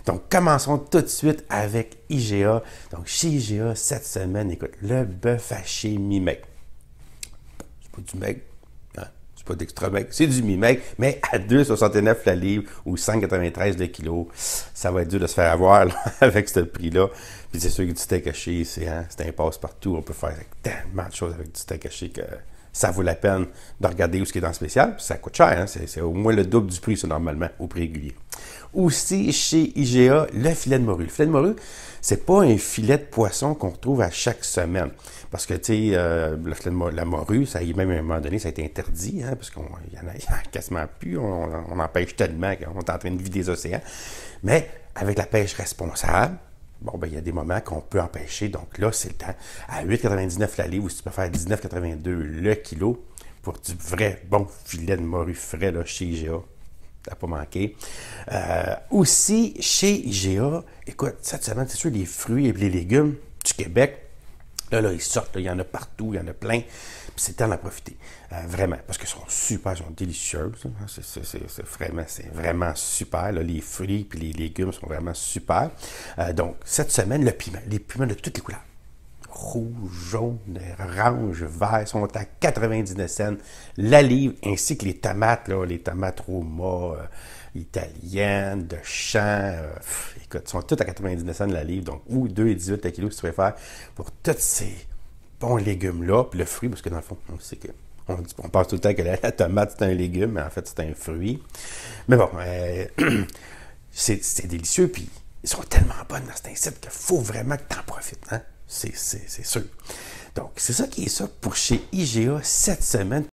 Donc, commençons tout de suite avec IGA. Donc, chez IGA, cette semaine, écoute, le bœuf haché mi-meg. C'est pas du meg, hein? C'est pas d'extra meg, c'est du mi-meg, mais à 2,69 la livre ou 5,93 le kilo. Ça va être dur de se faire avoir là, avec ce prix-là. Puis c'est sûr que du steak haché, c'est un passe-partout. On peut faire tellement de choses avec du steak haché que ça vaut la peine de regarder où ce qui est dans le spécial. Puis ça coûte cher, hein? C'est au moins le double du prix, ça, normalement, au prix régulier. Aussi, chez IGA, le filet de morue. Le filet de morue, c'est pas un filet de poisson qu'on retrouve à chaque semaine. Parce que, tu sais, le filet de la morue, ça y est, même à un moment donné, ça a été interdit, hein, parce qu'il y en a quasiment plus. On en pêche tellement qu'on est en train de vider les océans. Mais avec la pêche responsable, bon, ben, il y a des moments qu'on peut en pêcher. Donc là, c'est le temps. À 8,99 la livre, ou si tu peux faire 19,82 le kilo pour du vrai bon filet de morue frais là, chez IGA. Ça n'a pas manqué. Aussi, chez IGA, écoute, cette semaine, c'est sûr, les fruits et les légumes du Québec, là, ils sortent. Là, il y en a partout, il y en a plein. Puis c'est temps d'en profiter. Vraiment. Parce qu'ils sont super, ils sont délicieux. C'est vraiment super. Là, les fruits et les légumes sont vraiment super. Donc, cette semaine, le piment. Les piments de toutes les couleurs. Rouge, jaune, orange, vert, sont à 99 cents la livre, ainsi que les tomates, là, les tomates Roma, italiennes, de champ, écoute, sont toutes à 99 cents la livre, donc, ou 2,18 le kilo si tu préfères, pour tous ces bons légumes-là, puis le fruit, parce que dans le fond, on sait que on pense tout le temps que la tomate, c'est un légume, mais en fait, c'est un fruit. Mais bon, c'est délicieux, puis ils sont tellement bonnes dans cet incite qu'il faut vraiment que tu en profites, hein? C'est sûr. Donc, c'est ça qui est ça pour chez IGA cette semaine.